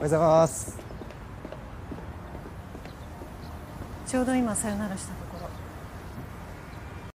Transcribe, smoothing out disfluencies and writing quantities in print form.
ございます。 ちょうど今さよならしたとこ。